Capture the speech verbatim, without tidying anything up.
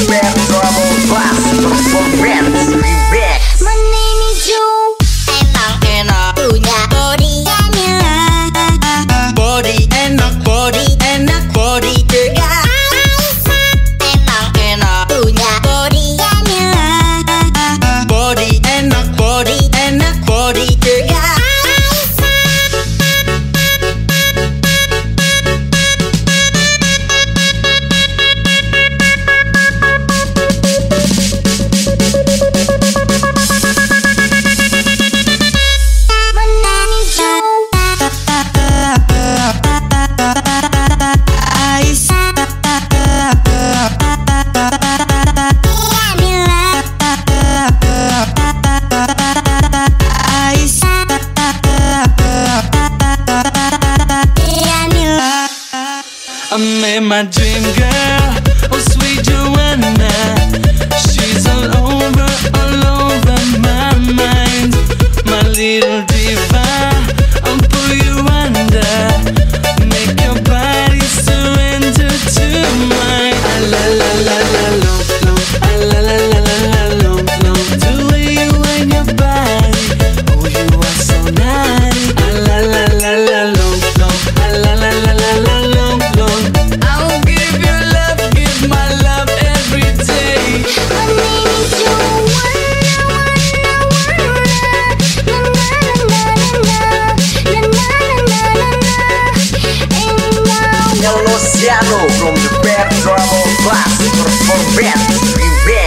Wet Yor Soul Performance Remix. My name is Joe. Emang enak punya body enak, body enak, body enak, body tegak. Emang enak punya body enak, body enak, body enak, body tegak. I met my dream girl, oh sweet Joanna. She's all over, all over my mind. My little diva, I'll pull you under, make your body surrender to mine. Ah, la la la la long, long, ah, la la la la la long, long. The way you wind your body, oh you are so naughty. Ah, la la la la long, long, ah, la la la la la long, long. I'll give you love, give my love every day. My name is Joanna, Luciano from the Wet Yor Soul Performance Remix.